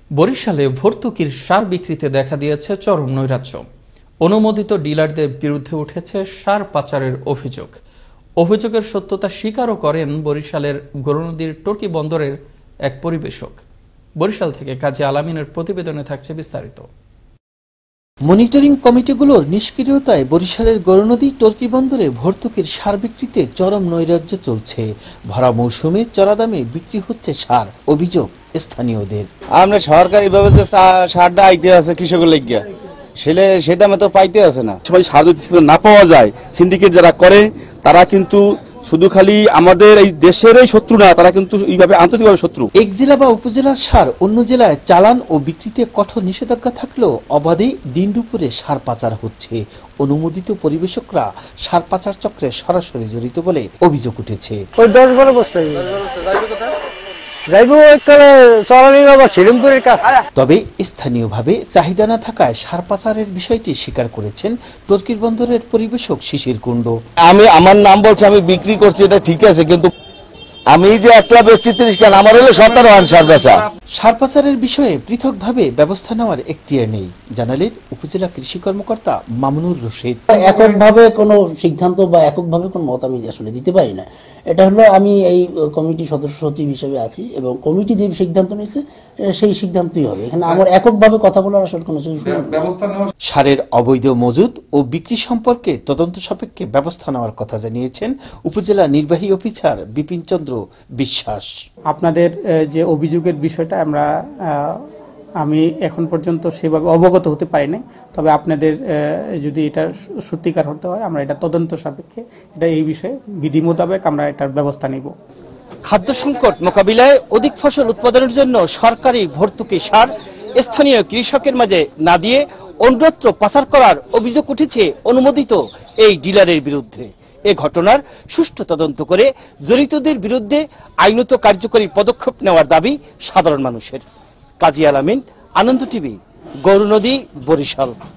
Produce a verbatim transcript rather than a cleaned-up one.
বরিশালে ভর্তুকির সার বিক্রিতে দেখা দিয়েছে চরম নৈরাজ্য। অনুমোদিত ডিলারদের বিরুদ্ধে উঠেছে সার পাচারের অভিযোগ। অভিযোগের সত্যতা স্বীকারও করেন বরিশালের গরুনদীর টর্কি বন্দরের এক পরিবেশক। বরিশাল থেকে কাজী আলামিনের প্রতিবেদনে থাকছে বিস্তারিত। মনিটরিং কমিটিগুলোর নিষ্ক্রিয়তায় বরিশালের গরুনদী টর্কি বন্দরে ভর্তুকির সার বিক্রিতে চরম নৈরাজ্য চলছে। ভরা মৌসুমে চড়া দামে বিক্রি হচ্ছে সার, অভিযোগ স্থানীয়দের। আমরা সরকারি ভাবে যে সারটা আইতে আছে কৃষকের লাগিয়া সেলে সে দামে তো পাইতে আছে না। সবাই সার যদি না পাওয়া যায়, সিন্ডিকেট যারা করে তারা কিন্তু শুধু খালি আমাদের এই দেশেরই শত্রু না, তারা কিন্তু এইভাবে আন্তর্জাতিকভাবে শত্রু। এক জেলা বা উপজেলার সার অন্য জেলায় চালান ও বিক্রিতে কঠোর নিষেধাজ্ঞা থাকলেও অবাধে দিন দুপুরে সার পাচার হচ্ছে। অনুমোদিত পরিবেশকরা সার পাচার চক্রে সরাসরি জড়িত বলে অভিযোগ উঠেছে। ওই দশ বারো বস্তা তবে স্থানীয়ভাবে চাহিদা না থাকায় সার পাচারের বিষয়টি স্বীকার করেছেন টর্কির বন্দরের পরিবেশক শিশির কুণ্ড। আমি আমার নাম বলছি, আমি বিক্রি করছি, এটা ঠিক আছে, কিন্তু আমি যে একটা বেচছি তিরিশ কান, আমার হলো সতেরো আন সার বেচা। সার পাচারের বিষয়ে পৃথকভাবে ব্যবস্থা নেওয়ার এখতিয়ার নেই, জানালেন উপজেলা কৃষি কর্মকর্তা মামুনুর রশিদ। এককভাবে কোনো সিদ্ধান্ত বা এককভাবে কোনো মত আমি আসলে দিতে পারি না। এটা হলো আমি এই কমিটি সদস্য সচিব হিসেবে আছি এবং কমিটি যে সিদ্ধান্ত নিয়েছে সেই সিদ্ধান্তই হবে। এখানে আমার এককভাবে কথা বলার আসলে কোনো সারের অবৈধ মজুদ ও বিক্রি সম্পর্কে তদন্ত সাপেক্ষে ব্যবস্থা নেওয়ার কথা জানিয়েছেন উপজেলা নির্বাহী অফিসার বিপিন চন্দ্র বিশ্বাস। আপনাদের যে অভিযোগের বিষয়টা আমরা আমি এখন পর্যন্ত সেভাবে অবগত হতে পারি নাই, তবে আপনাদের যদি এটা সত্যিকার হতে হয় আমরা এটা তদন্ত সাপেক্ষে এটা এই বিষয়ে বিধি মোতাবেক আমরা এটার ব্যবস্থা নিব। খাদ্য সংকট মোকাবিলায় অধিক ফসল উৎপাদনের জন্য সরকারি ভর্তুকি সার স্থানীয় কৃষকের মাঝে না দিয়ে অন্যত্র পাচার করার অভিযোগ উঠেছে অনুমোদিত এই ডিলারের বিরুদ্ধে। এ ঘটনার সুষ্ঠু তদন্ত করে জড়িতদের বিরুদ্ধে আইনত কার্যকরী পদক্ষেপ নেওয়ার দাবি সাধারণ মানুষের। কাজী আলামিন, আনন্দ টিভি, গরুনদী, বরিশাল।